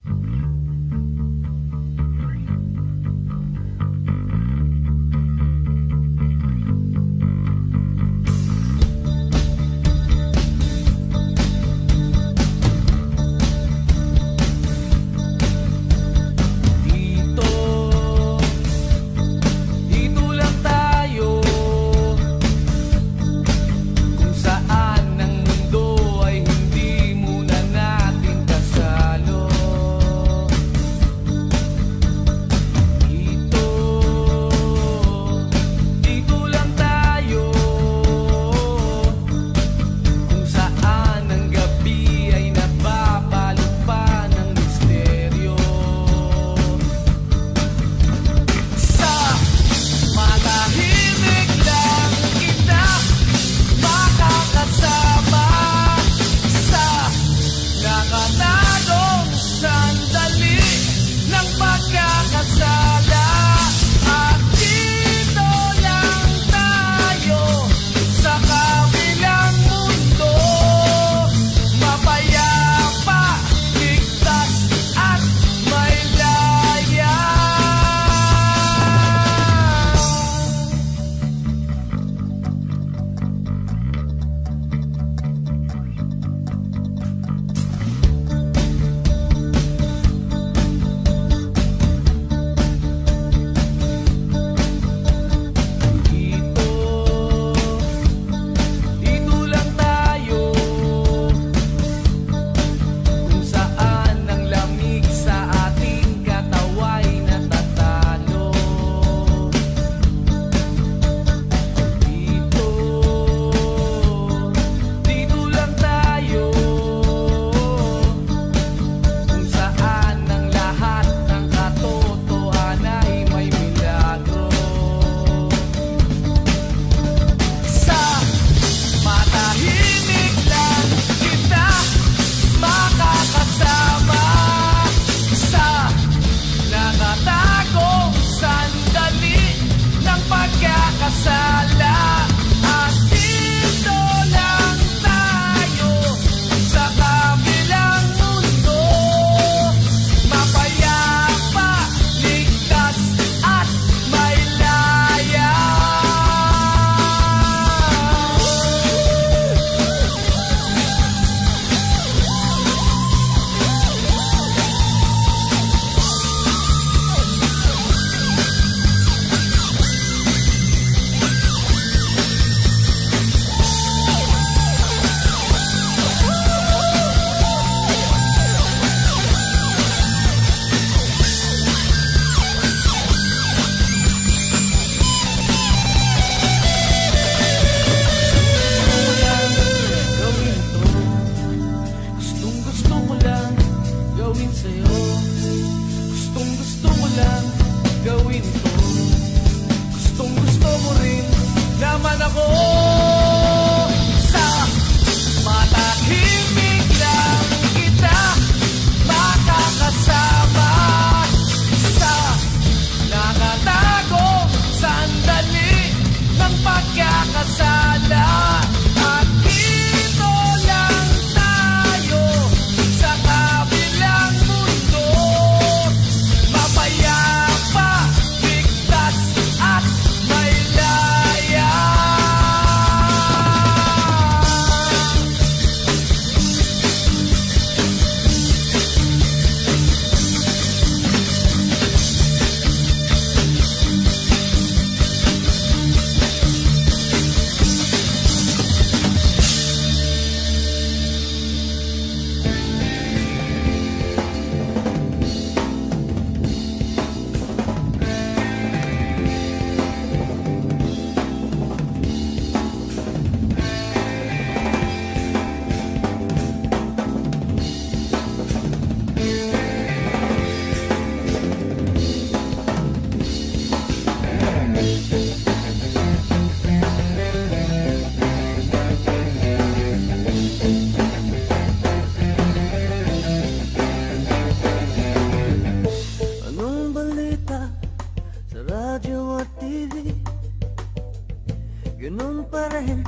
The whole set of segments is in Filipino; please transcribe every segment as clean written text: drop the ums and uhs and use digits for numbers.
Ganun pa rin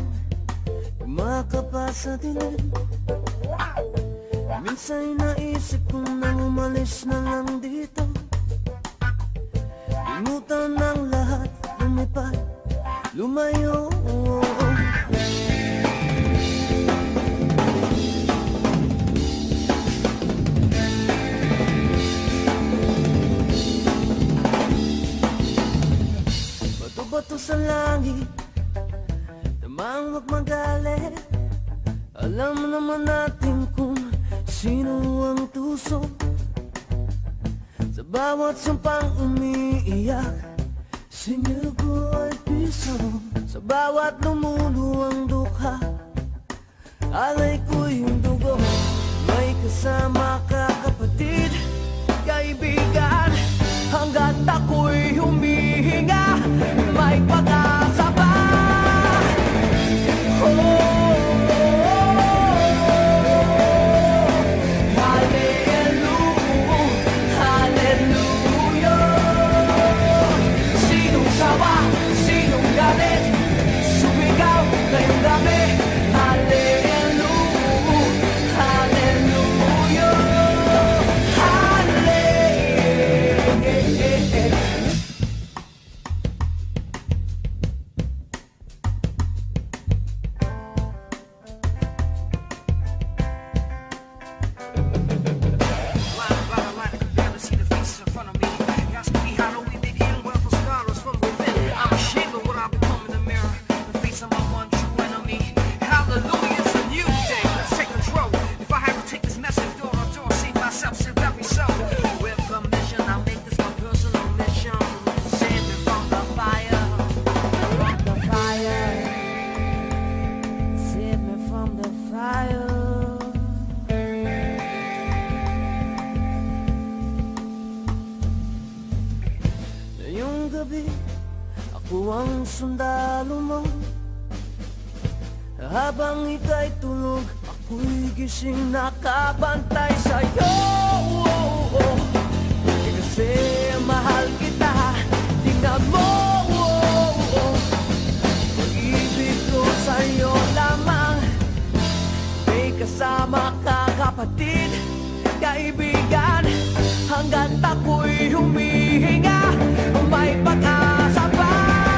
kumakapa sa dilim. Minsan naisip kong nang umalis umalis na lang dito. Limutan ng lahat, lumipad, lumayo. Bato-bato sa langit, tamang wag magalit. Alam naman natin kung sino ang tuso sa bawat sumpang umiiyak, sinugo ay piso. Sa bawat lumuluwang dukha, alay ko'y dugo. May kasama ka kapatid, kaibigan, hanggat ako'y humihinga, may pag-asa pa. Ako ang sundalo mo, habang ika'y tulog, ako'y gising nakabantay sa'yo. Kasi mahal kita, tingnan mo. Pag-ibig ko sa'yo lamang, may kasama ka kapatid, kaibigan, hanggat ako'y humihinga, may pag-asa pa.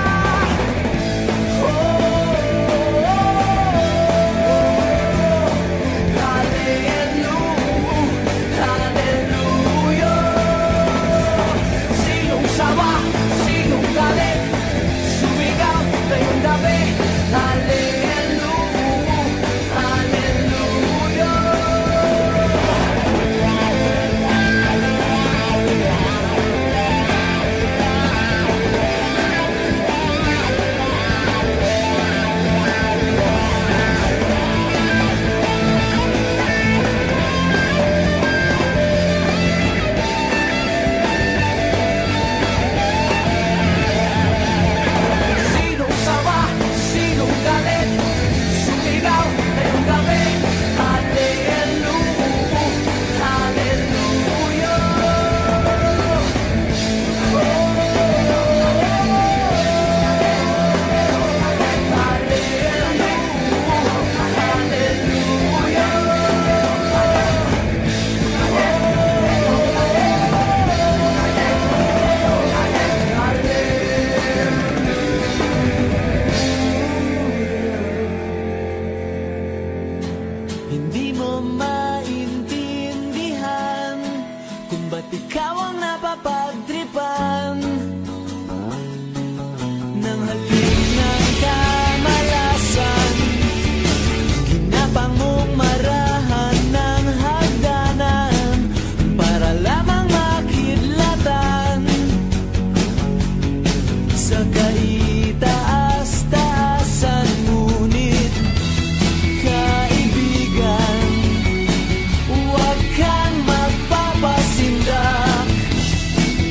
Hindi mo maintindihan kung ba't ikaw ang napapagtripan ng halik ng kamalasan. Ginapang mong marahan ng hagdanan para lamang makidlatan sa kaitaas-taasan. Ngunit huwag kang magpapasindak.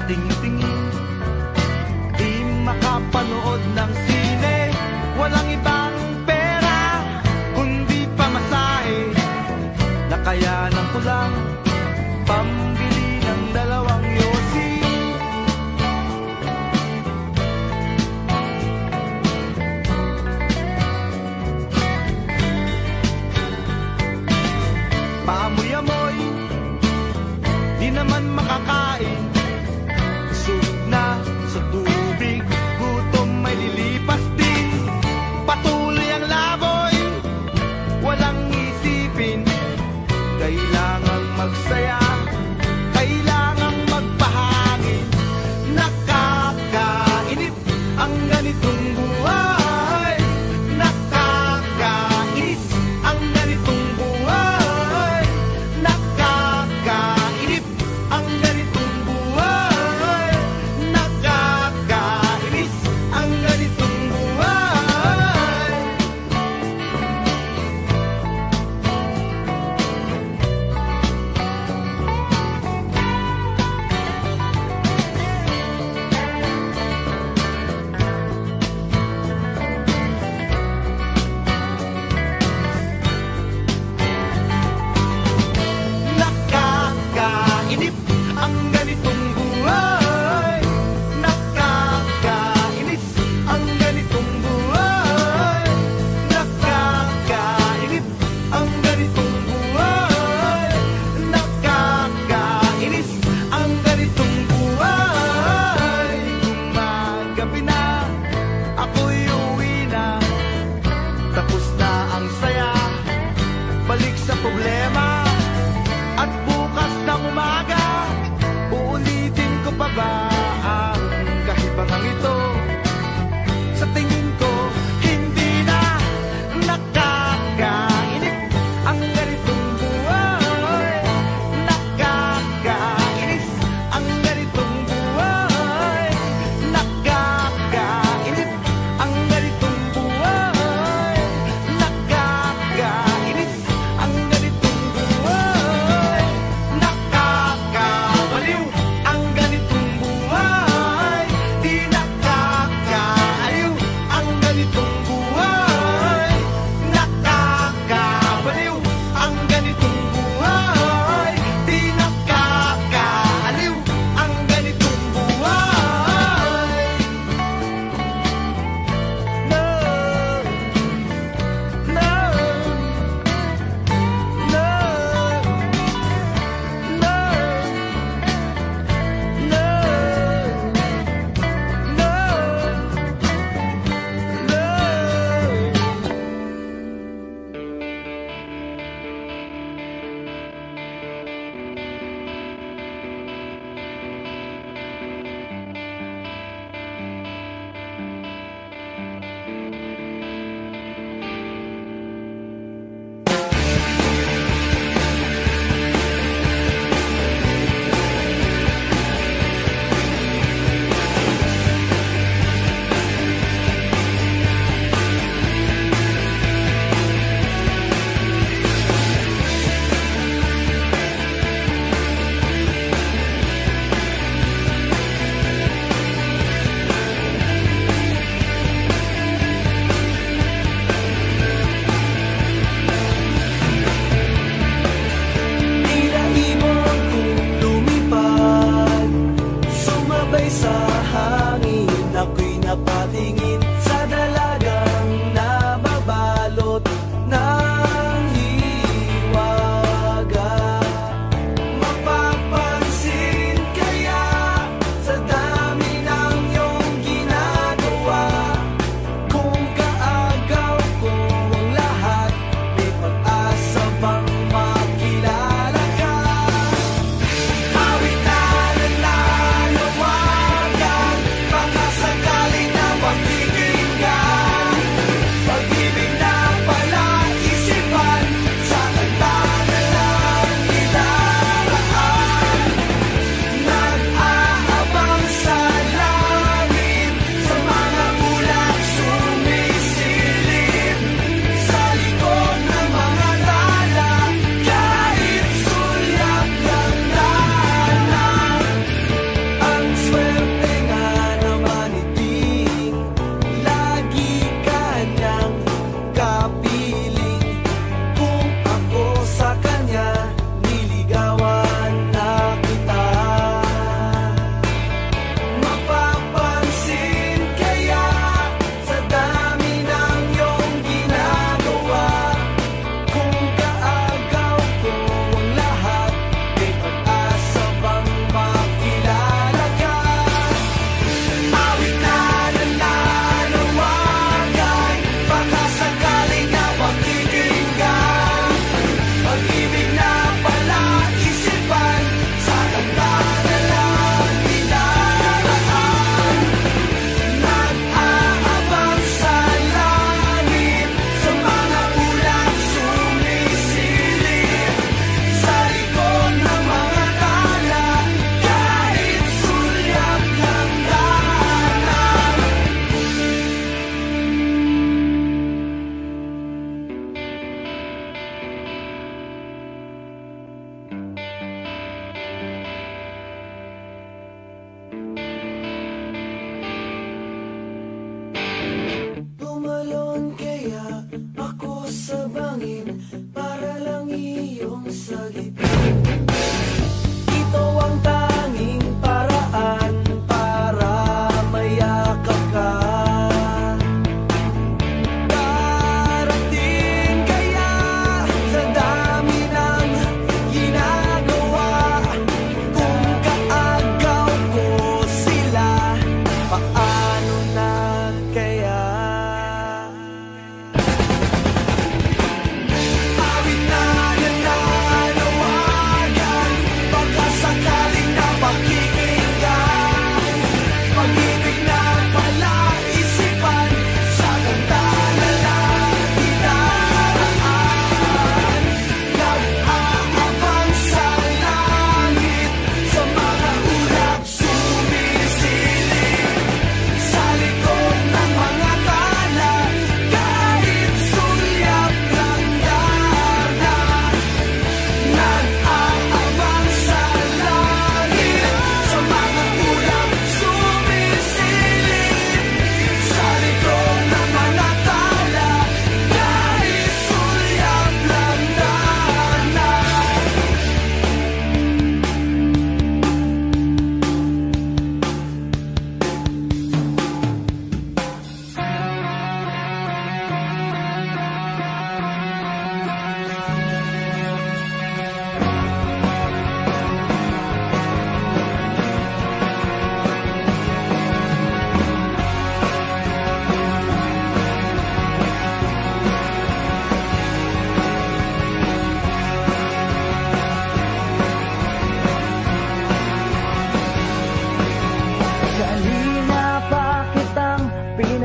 tingin-tingin. Di makapanood ng sine, walang ibang pera kundi pamasahe. Nakayanan ko lang pambili ng 2 yosi. Paamoy-amoy, di naman makakain.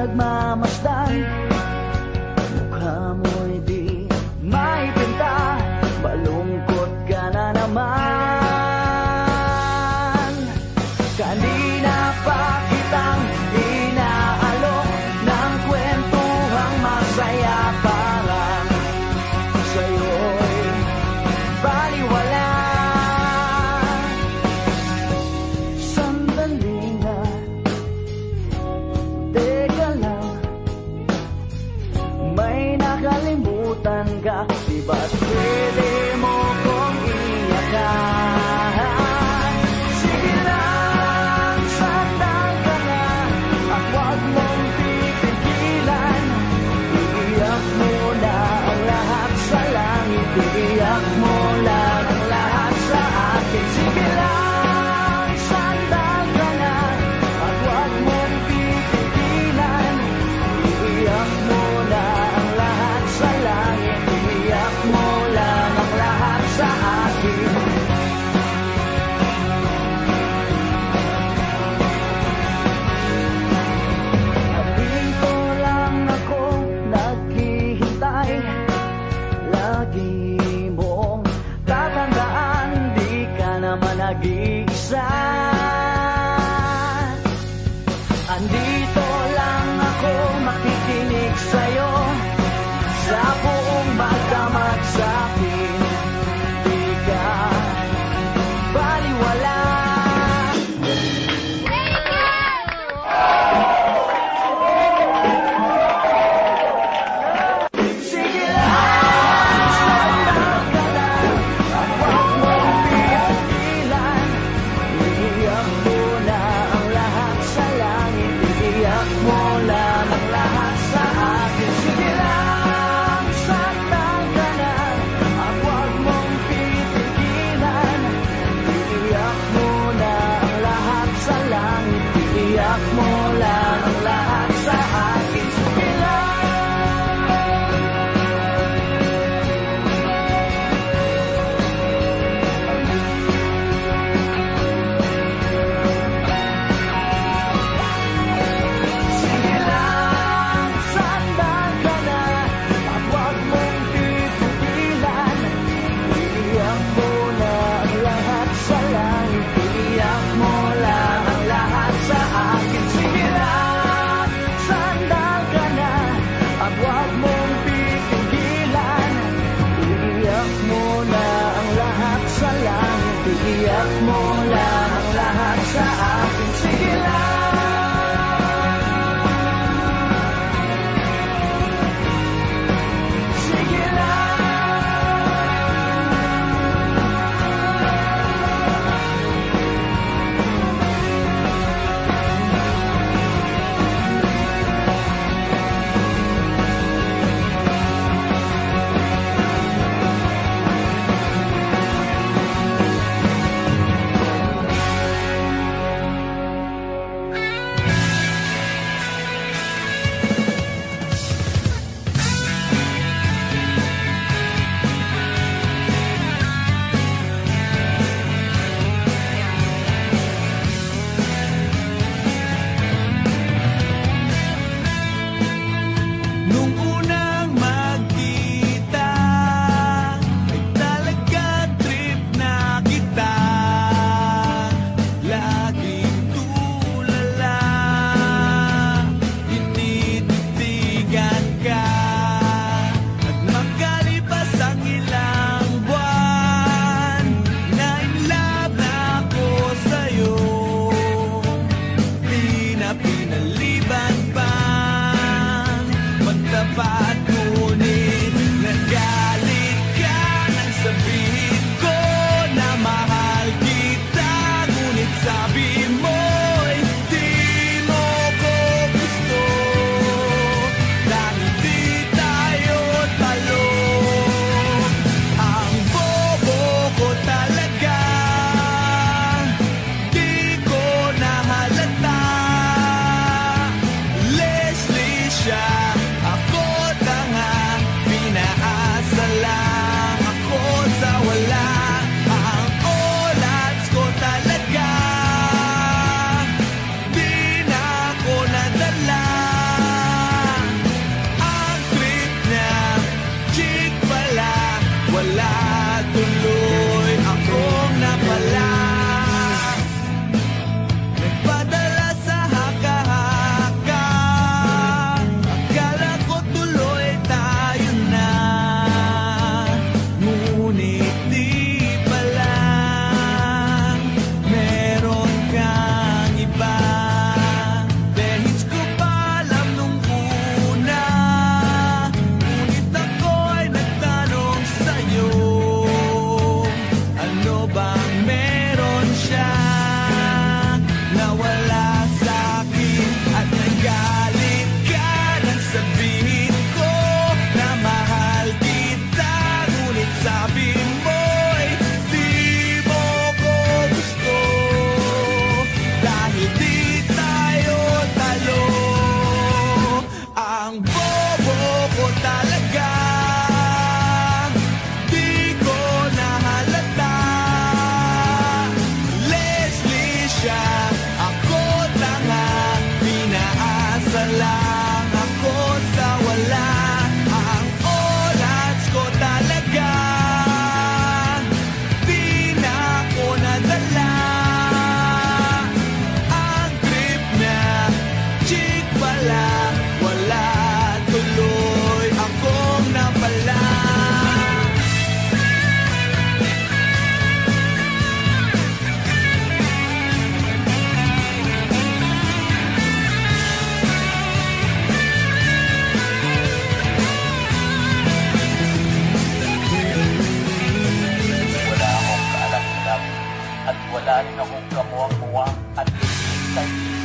nagmamasdan. Mukha mo'y di maipinta, malungkot ka na naman. Kanina pa kitang inaalok ng kwentuhang masaya, parang sa'yo'y baliwala. Sandali na, teka lang, may nakalimutan ka, di ba't pwede mo kong iyakan? Sige lang, sandal ka na, at huwag mong pipigilan. Iiyak mo na ang lahat sa langit, iiyak mo lang ang lahat sa akin. Sige lang, sandal ka na, at huwag mong pipigilan. Iiyak mo na ang lahat sa langit, iiyak mo lang ang lahat sa akin. Dito lang ako naghihintay, lagi mong tatandaan, di ka naman nag-iisa. Andito lang ako makikinig sa'yo, sa buong magdamag sa'kin, di ka baliwala. Sige lang, sandal ka lang, at huwag mong pipigilan. Iiyak mo na ang lahat sa langit, iiyak mo lang ang lahat sa akin. Sige lang, sandal ka na, at huwag mong pipigilan. Iiyak mo na ang lahat sa langit, iiyak mo lang ang lahat sa akin. Sige lang. Sige lang, sandal ka na, at huwag mong pipigilan. Iiyak mo na ang lahat sa langit, iiyak mo lang ang lahat sa akin. Sige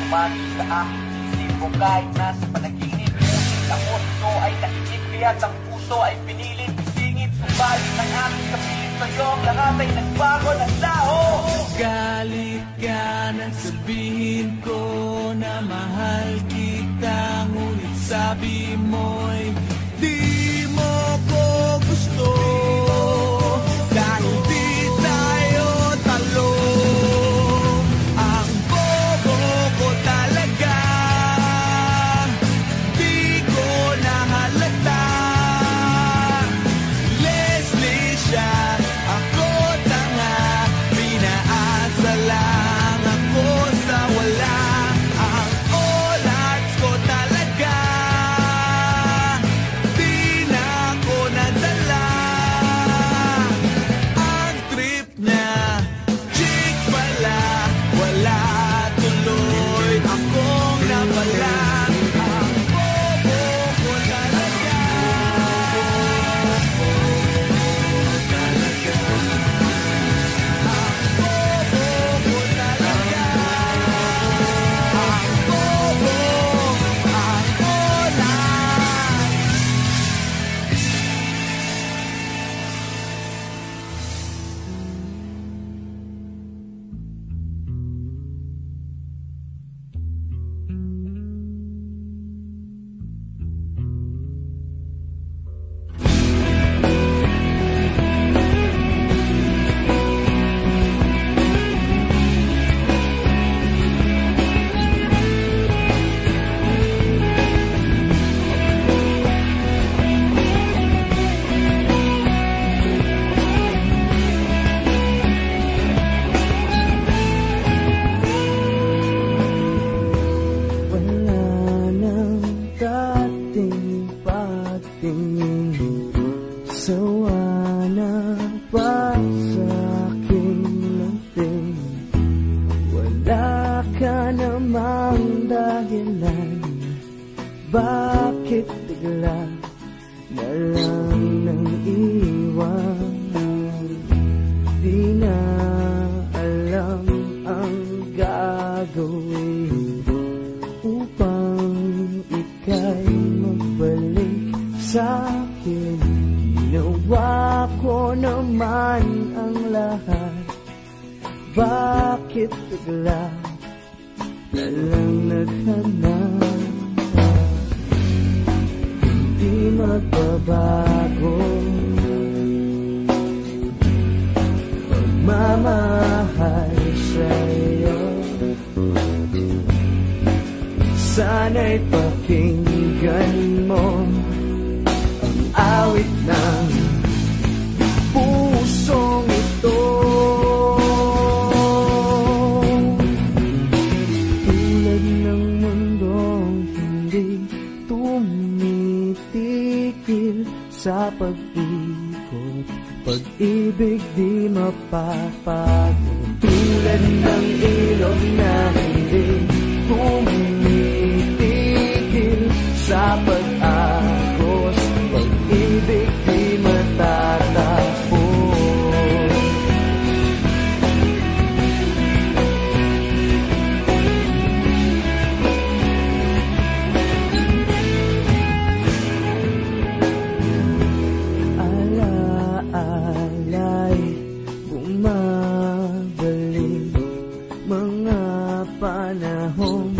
Bumati sa aking isip ko kahit nasa panaginip. Ngunit ako ito ay nainip, kaya't ang puso ay pinilit isingit. Subalit ang aking kapilit sa'yo, ang lahat ay nagbago ng tao. Galit ka nang sabihin ko na mahal kita, ngunit sabi mo'y di mo ko gusto. Dahil di tayo talo, ang bobo ko talaga, di ko nahalata. Leslie siya, ako tanga, pinaasa lang ako sa wala. Ang odds ko talaga, di na ako nadala. Ang trip niya, chick pala, wala tuloy akong nabala. Ang bobo ko talaga, Wala nang dating patingin, sawa na pa sa aking lanting. Wala ka namang dahilan, bakit bigla na lang nang iwan? Di na alam ang gagawin upang ika'y magbalik sa'kin. Ginawa ko naman ang lahat, bakit bigla na lang naghanap? Hindi magbabago pagmamahal sa'yo. Sana'y pakinggan mo ang awit ng pusong ito. Tulad ng mundong hindi tumitigil sa pag-ikot, pag-ibig di mapapagod. Tulad ng ilog na hindi tumitigil sa pag-agos, pag-ibig di matatapos. Alaalay, bumabalik mga panahong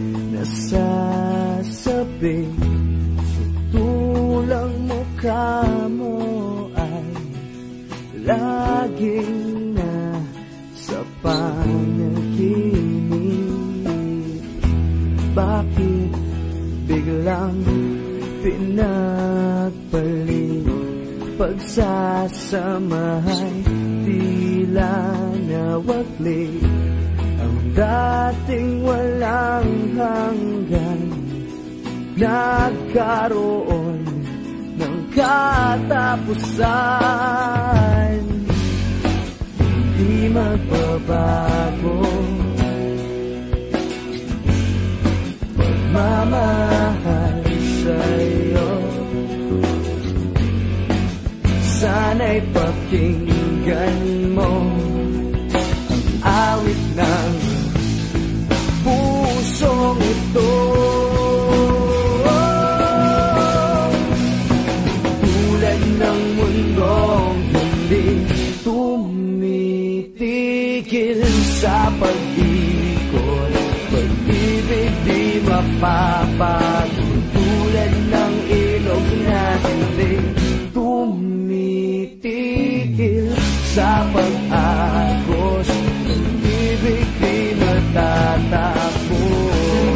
nasasabi. Sutulang mukha mo ay laging nasa panaginip. Bakit biglang pinagpalit? Pagsasamahay tila nawagli, ang dating walang hanggan nagkaroon ng katapusan. Di magbabago pagmamahal sa'yo. Sana'y pakinggan mo ang awit ng puso pag-ikot. Pag-ibig di mapapagod, tulad ng ilog na hindi tumitigil sa pag-agos. Pag-ibig di matatapos.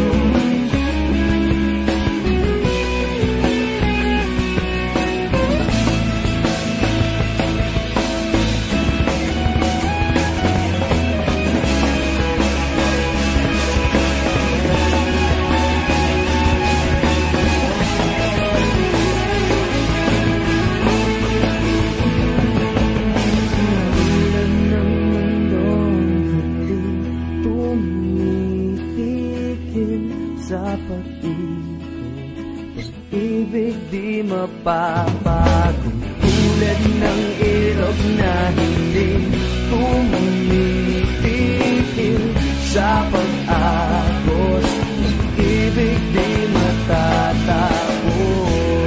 Sa pag-ikot, pag-ibig di mapapagod, tulad ng ilog na hindi tumitigil sa pag-agos. Pag-ibig di matatapos.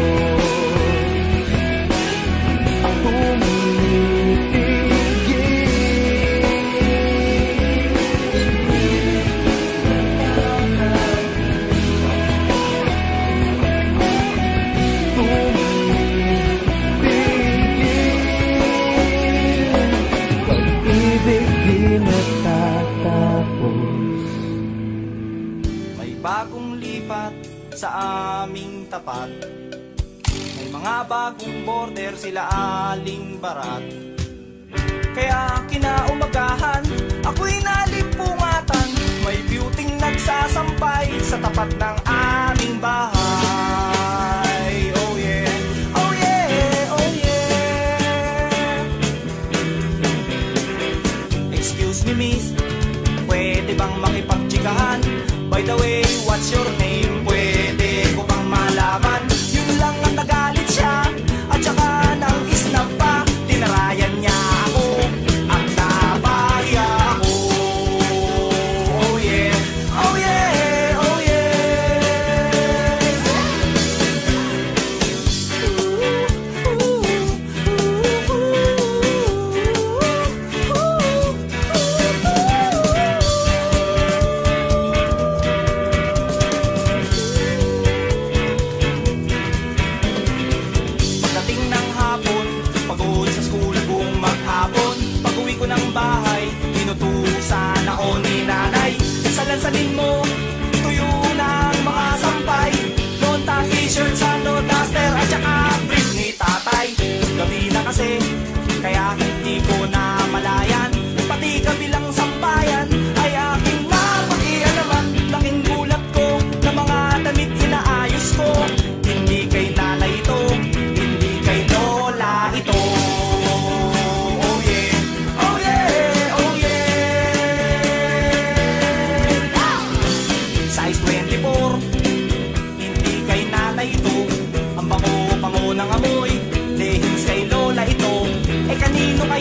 May bagong lipat sa aming tapat, may mga bagong border sila aling barat. Kaya kinaumagahan, ako'y nalimpungatan, may beauty nagsasampay sa tapat ng aming bahay. Oh yeah, oh yeah, oh yeah. Excuse me miss, pwede bang makipagtsikahan? By the way, what's your name? Pwede ko bang malaman? Yun lang ang nagalit siya, at saka nang isnap pa. Tinarayan niya ako at nabahiya ako. Oh yeah, oh yeah, oh yeah. Inutusan ako ni nanay, salansanin mo, tuyo ng mga sampay, nota, t-shirt, sando, duster, at saka brief ni tatay. Gabi na kasi, kaya hindi ko na malayan, pati kabilang sampayan ay aking napakialaman. Laking gulat ko na mga damit inaayos ko, hindi kay nanay ito, hindi kay lola ito. Ng amoy, lehins kay lola ito. Eh kanino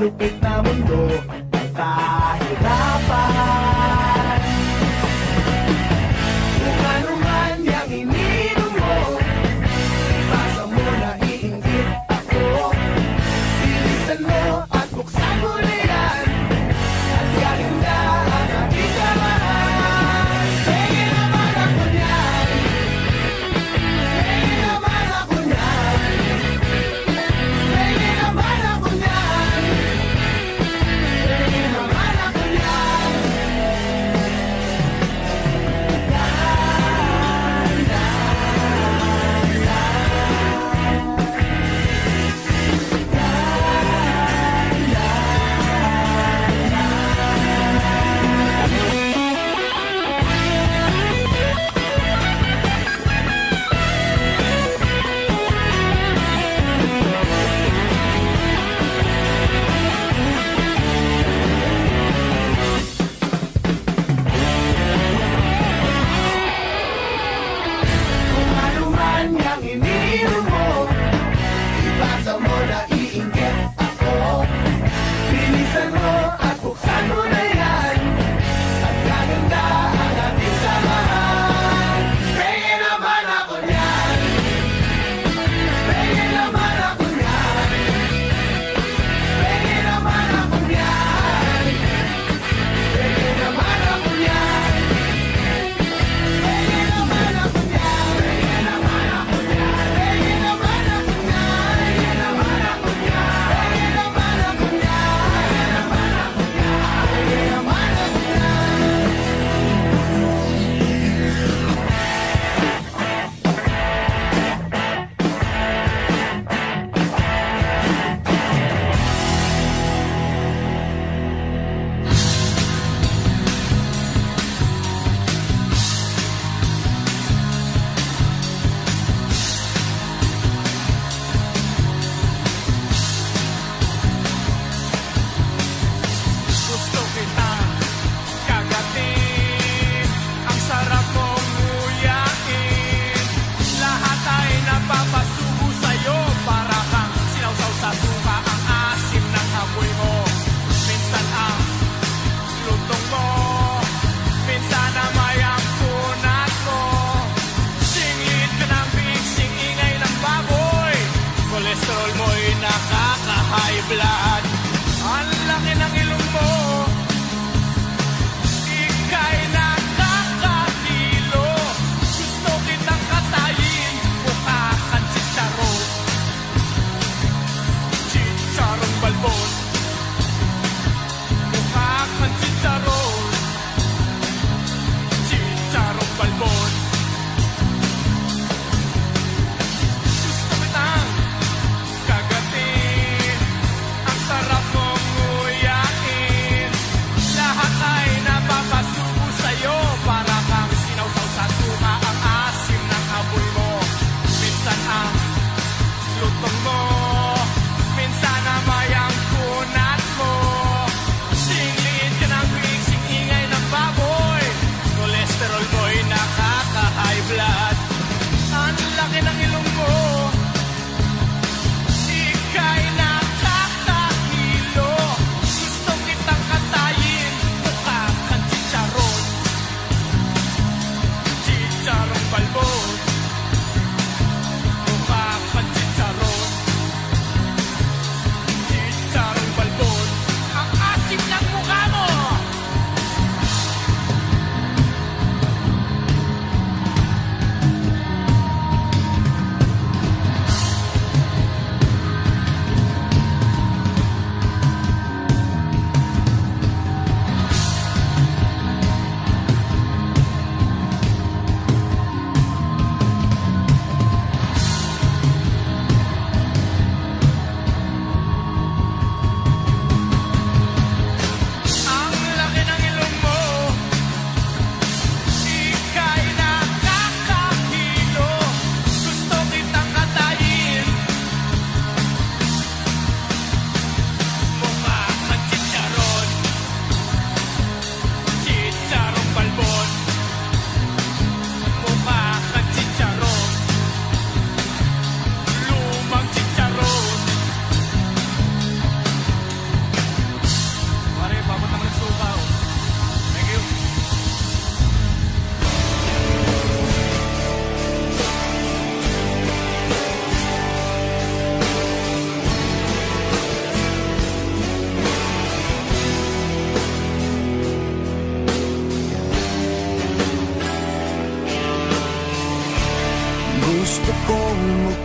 malupit na mundo at kahirapan. Kung ano man yang ininom mo, ipasa mo na iinggit ako. Bilisan mo at buksan mo na yan, at gaganda ang ating samahan. Penge naman ako niyan, penge naman ako niyan, penge naman ako niyan, penge naman ako niyan. Kung ano man yang ininom mo, ipasa mo na iinggit ako. Bilisan mo at buksan mo na yan, at gaganda ang ating samahan. Penge naman ako niyan, penge naman ako niyan, penge naman ako niyan, penge naman ako niyan, penge naman ako niyan, penge naman ako niyan, penge naman ako niyan, penge naman ako niyan, penge naman ako niyan, penge naman ako niyan. Gusto kitang kagatin, ang sarap mong nguyain. Lahat ay napapasubo sa'yo, para kang sinawsaw sa suka ang asim ng amoy mo. Minsan ang lutong mo, minsan na may ampunat mo. Singlit ka ng bigsing, ingay ng baboy, kolesterol mo'y nakaka-high blood. Ang laki ng ilong mo, ika'y nakakahilo. Gusto kitang katayin, mukha kang chicharon, chicharong balbon. Mukha kang chicharon, chicharong balbon. Gusto kitang kagatin, ang sarap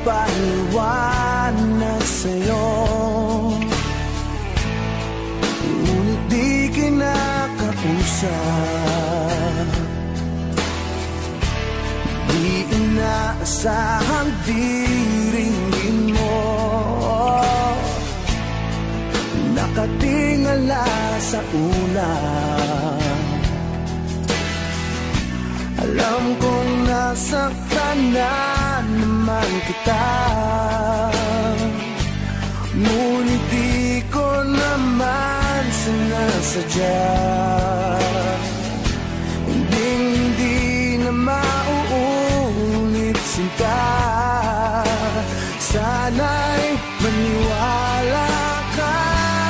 ipaliwanag sa'yo, ngunit di kinakausap. Di inaasahang diringgin mo, nakatingala sa ulan. Alam kong nasaktan na naman kita, ngunit di ko naman sinasadya. Hindi na mauulit sinta, sana'y maniwala ka.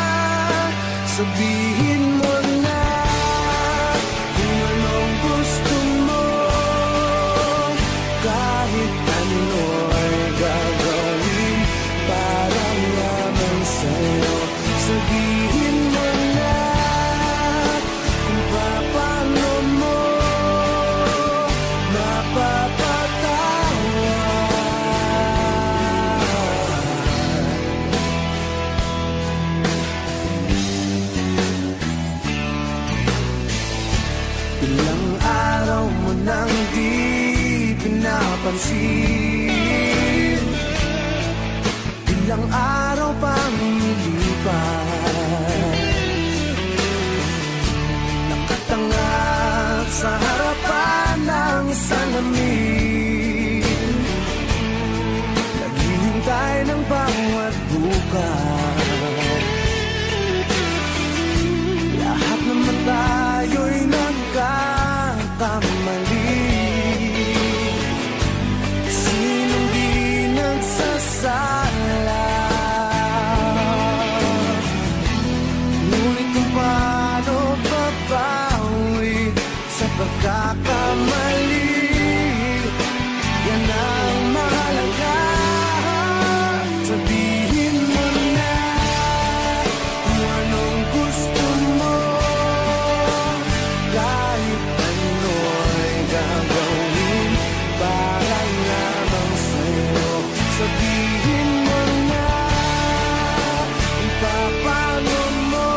Sabihin mo na kung anong gusto mo, kahit ano ay gagawin para naman sa'yo. Sabihin mo na kung paano mo ilang araw mo nang di pinapansin, ilang araw pang lumilipas, nakatangat sa harapan ng salamin, naghihintay ng bawat bukas. Lahat naman tayo'y nagkakamali, sinong di nagsasala. Ngunit kung paano babawi sa pagkakamali, yan ang mahalaga. Sabihin mo na kung anong gusto mo, kahit ano ay gagawin para lamang sa'yo. Sabihin mo na kung paano mo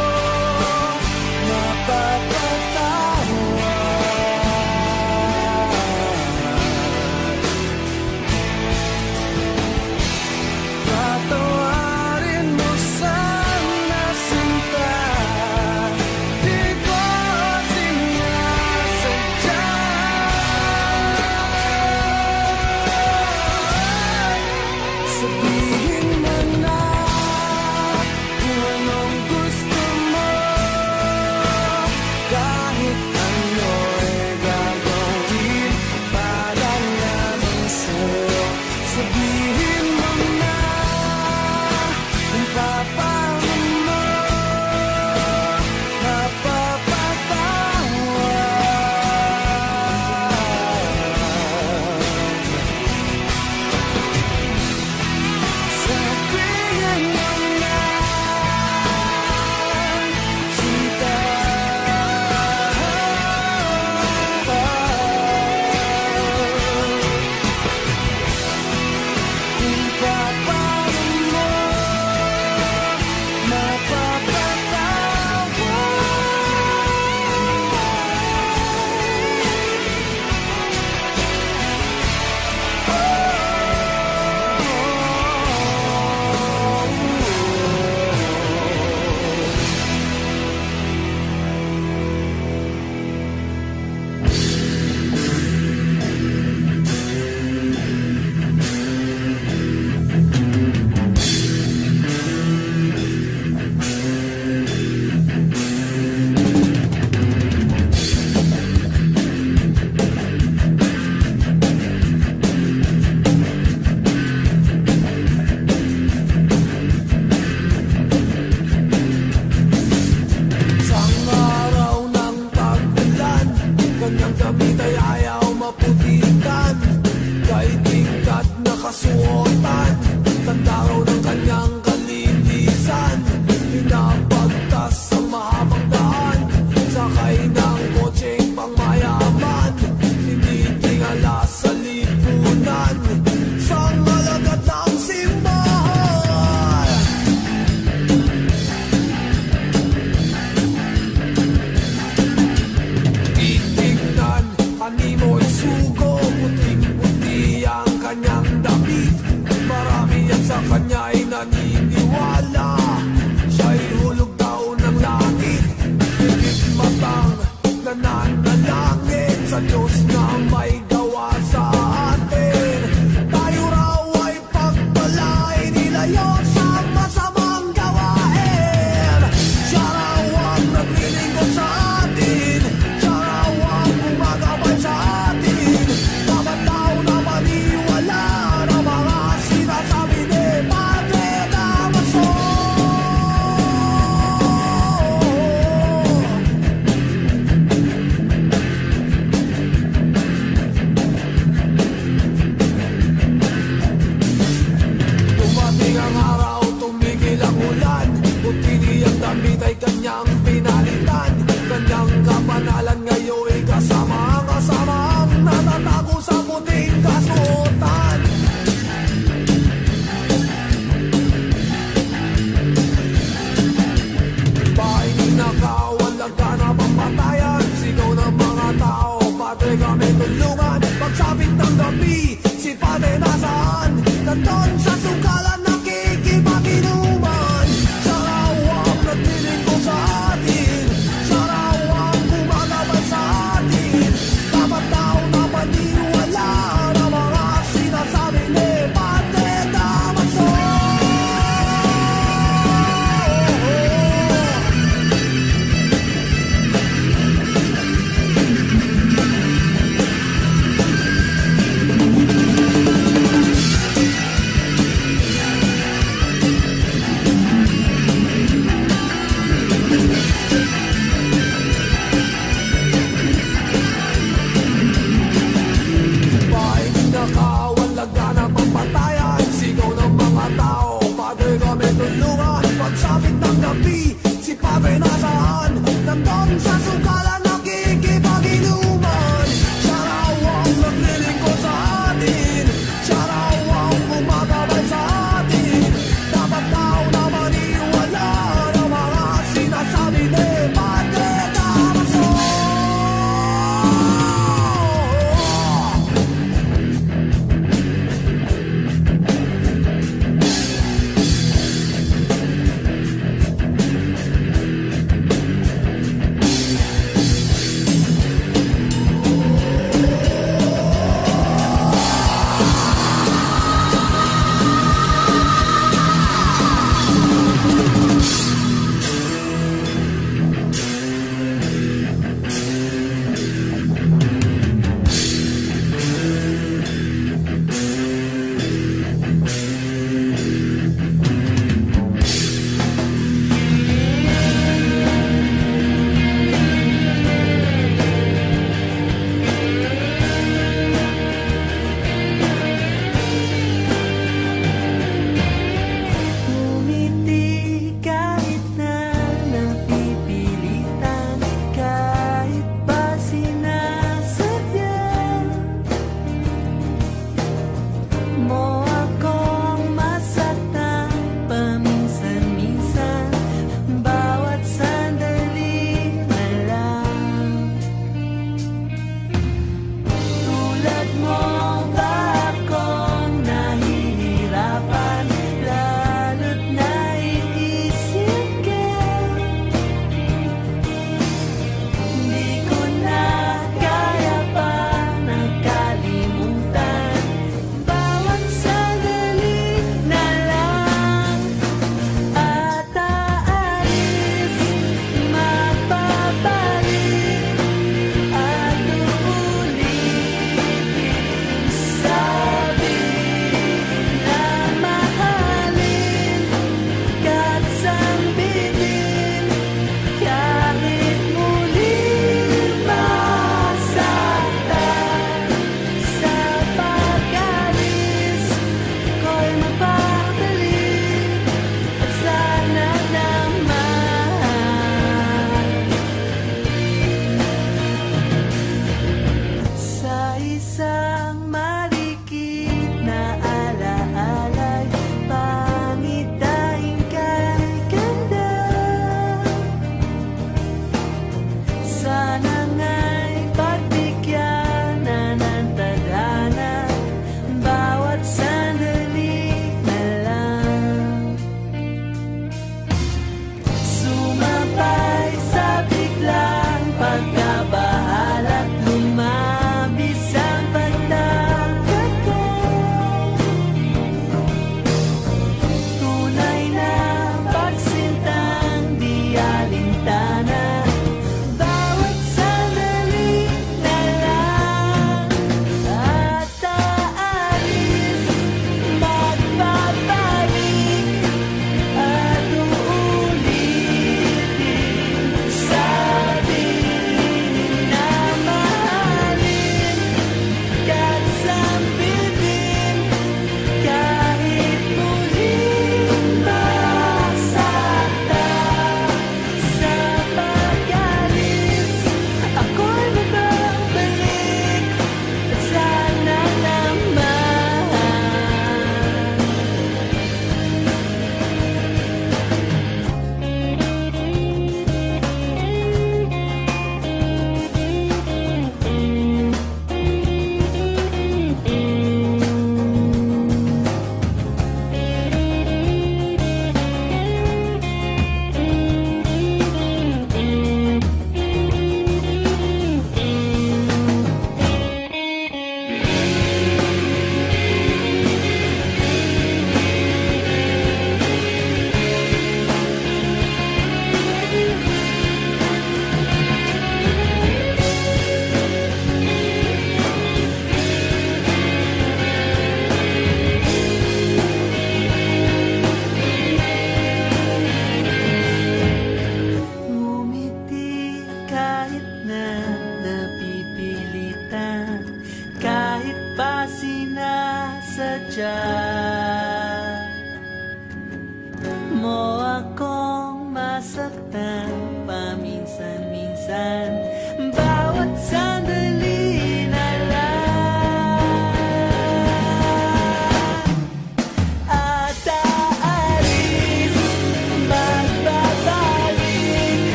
patawarin mo sana sinta, di ko sinasadya. Sabihin mo na kung anong gusto mo, kahit ano ay gagawin para lamang sa'yo. Sabihin mo na kung paano mo sabihin mo na sinta, kung paano mo sa lipunan, sa kanya ay naniniwala. Siya'y hulog daw ng langit, higit matang nananalangin sa Diyos na may gawa sa atin. Tayo raw ay pagpalain, nilayo sa masamang gawain. Siya raw ang naglilingkod sa atin, siya raw ang gumagabay sa atin. Dapat daw na maniwala na mga sinasabi ni Padre Damaso. Dumating ang araw, tumigil ang ulan, puti ang damit ay kanyang pinalitan. Kanyang kapanalan ngayon'y kasama ang natatago sa puting kasuotan. Bahay ni nakawalag ka na pamatayan, sigaw ng mga tao, Padre kami tulungan. Pagsapit ng gabi, si Padre nasaan? Nandun sa sukalan nakikipaginuman. Siya raw ang naglilingkod sa atin, siya raw ang gumagabay sa atin. Dapat daw na maniwala na mga sinasabi ni Padre Damaso.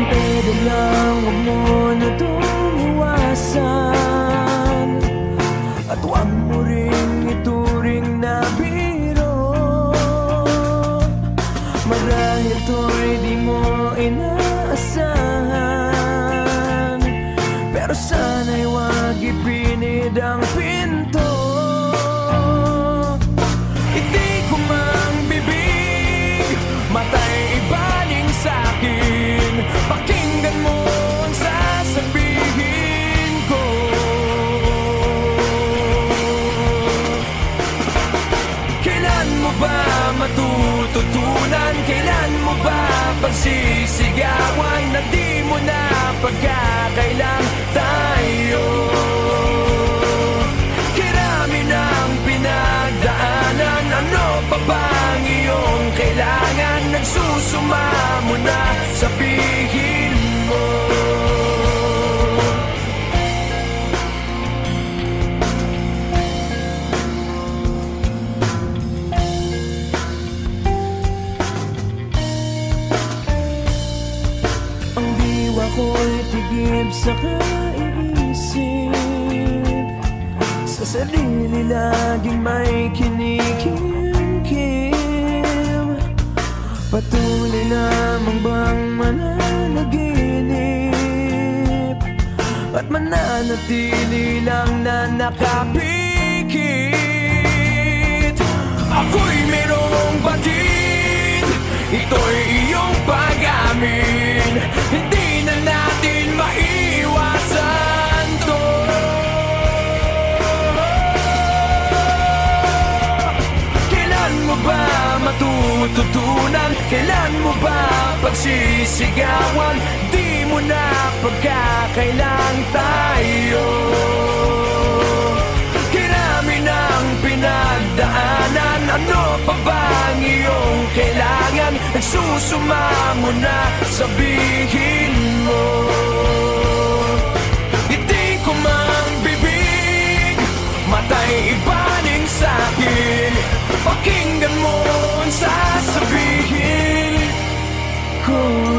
pwede lang huwag mo na itong iwasan. At huwag mo ring ituring na biro. Marahil to'y di mo inaasahan, pero sana'y huwag ipinid ang pinto. Hindi ko mang bibig, matay ibaling sa'kin. Pakinggan mo ang sasabihin ko. Kailan mo ba matututunan? Kailan mo ba pagsisigawan na di mo na pagkakailang tayo? Kirami ng pinagdaanan, ano pa bang iyong kailangan? Nagsusuma mo na, sabihin mo. Ang diwa ko'y tigib sa kaisip, sa sarili laging may kinikim-kim. Patuloy lamang bang mananaginip at mananatili lang na nakapikit? Ako'y merong batid, ito'y iyong pag-amin. Hindi na natin maiwasan to. Kailan mo ba matututunan? Kailan mo ba pagsisigawan? Di mo na pagkakailang tayo. Kirami ng pinagdaanan, ano pa bang iyong kailangan? Nagsusuma mo na, sabihin mo. Hindi ko mang bibig, matay ibaling sa'kin. Pakinggan mo ang sasabihin ko.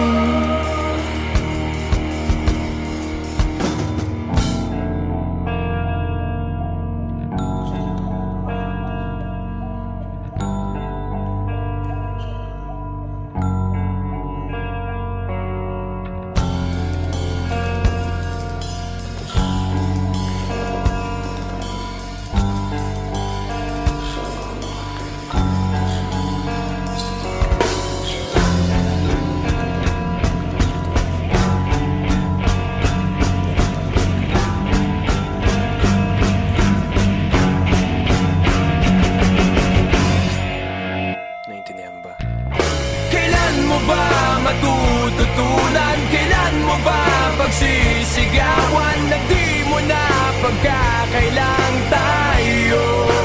Matututunan, kailan mo ba pagsisigawan na di mo na pagkakailang tayo?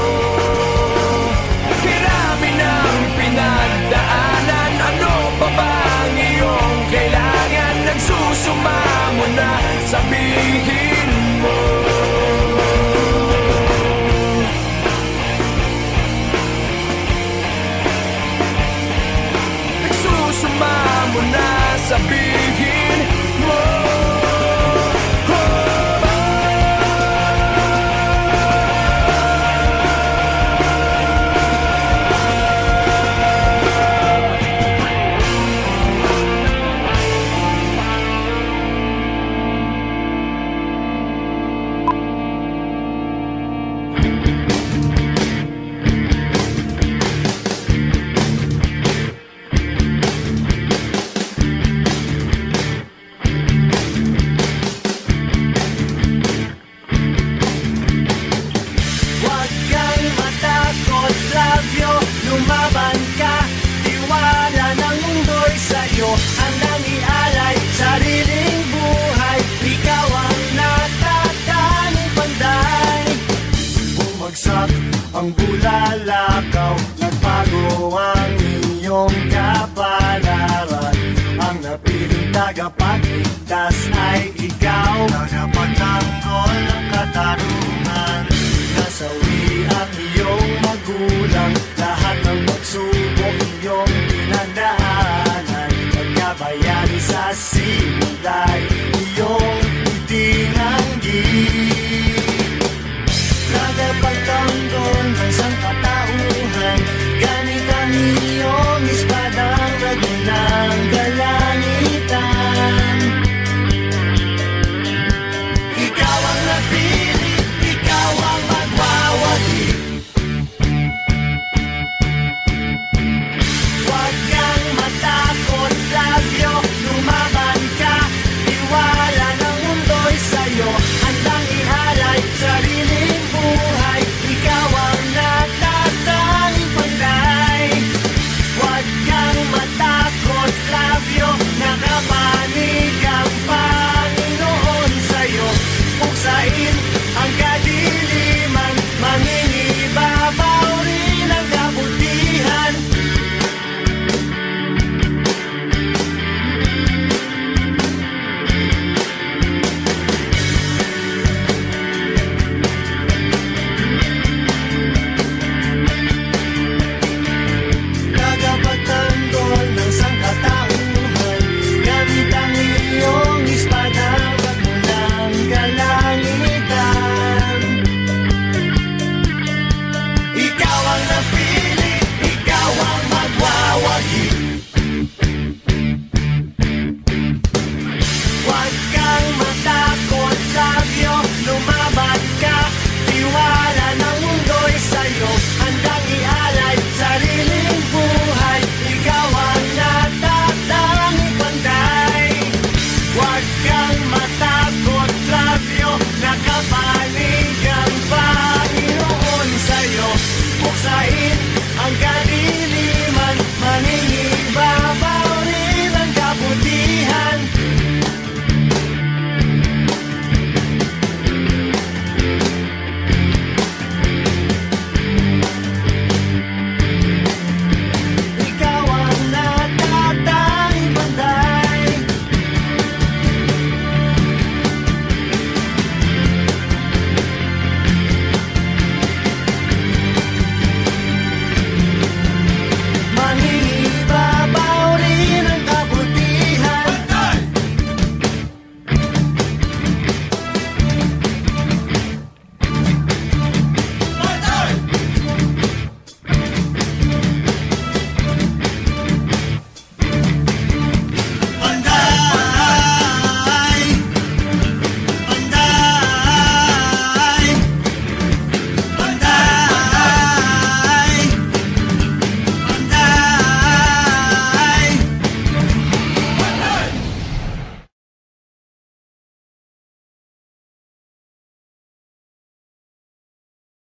Kirami ng pinagdaanan, ano pa bang iyong kailangan? Nagsusuma mo na, sabihin mo. Nagsusuma mo na, sabihin mo. Lumaban ka, tiwala ng mundo'y sa'yo. Handang ialay, sariling buhay, ikaw ang natataning panday. Bumagsak ang bulalakaw, nagbago ang iyong kapalaran. Ang napiling tagapagligtas